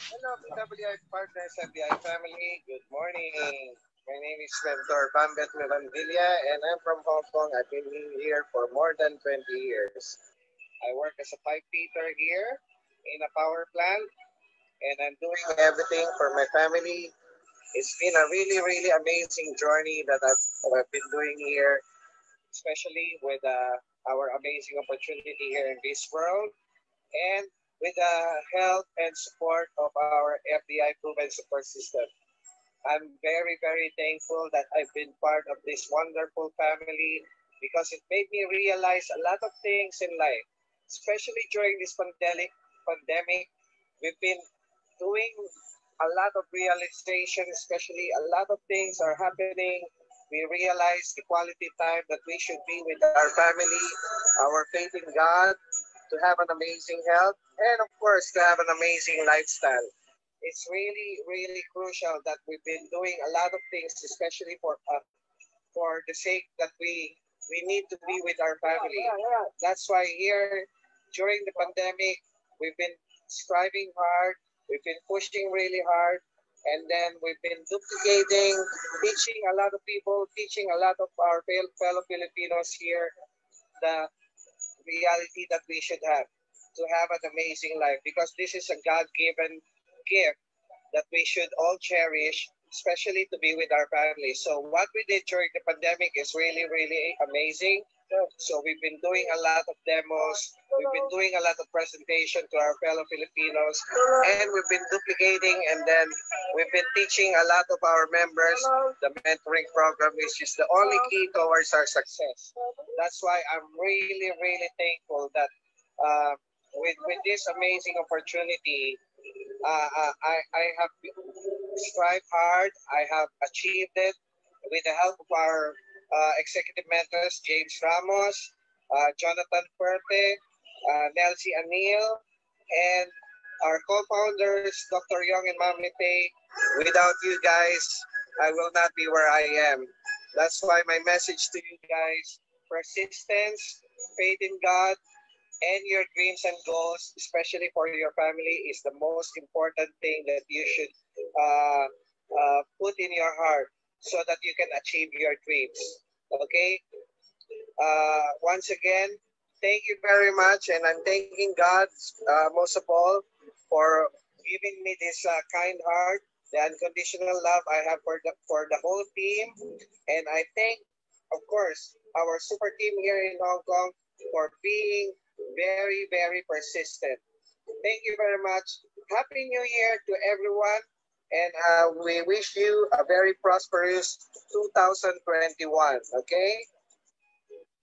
Hello, PWI partners, FBI family. Good morning. My name is Mentor Bambet Mirandilla, and I'm from Hong Kong. I've been here for more than 20 years. I work as a pipe fitter here in a power plant, and I'm doing everything for my family. It's been a really, really amazing journey that I've been doing here, especially with our amazing opportunity here in this world and with the help and support of our FDI proven support system. I'm very, very thankful that I've been part of this wonderful family because it made me realize a lot of things in life, especially during this pandemic. We've been doing a lot of realization, especially a lot of things are happening. We realize the quality time that we should be with our family, our faith in God, to have an amazing health, and of course, to have an amazing lifestyle. It's really, really crucial that we've been doing a lot of things, especially for the sake that we need to be with our family. That's why here during the pandemic, we've been striving hard, we've been pushing really hard, and then we've been duplicating, teaching a lot of people, teaching a lot of our fellow Filipinos here the reality that we should have to have an amazing life because this is a God given gift that we should all cherish, especially to be with our family. So what we did during the pandemic is really, really amazing. So we've been doing a lot of demos, we've been doing a lot of presentation to our fellow Filipinos, and we've been duplicating and then we've been teaching a lot of our members the mentoring program, which is the only key towards our success. That's why I'm really, really thankful that uh, with this amazing opportunity, I have strived hard. I have achieved it with the help of our executive mentors, James Ramos, Jonathan Perte, Nelsie Anil, and our co-founders, Dr. Young and Mami Tay. Without you guys, I will not be where I am. That's why my message to you guys, persistence, faith in God, and your dreams and goals, especially for your family, is the most important thing that you should put in your heart so that you can achieve your dreams. Okay? Once again, thank you very much, and I'm thanking God most of all for giving me this kind heart, the unconditional love I have for the whole team, and I thank, of course, our super team here in Hong Kong for being very, very persistent. Thank you very much. Happy New Year to everyone, and we wish you a very prosperous 2021. Okay?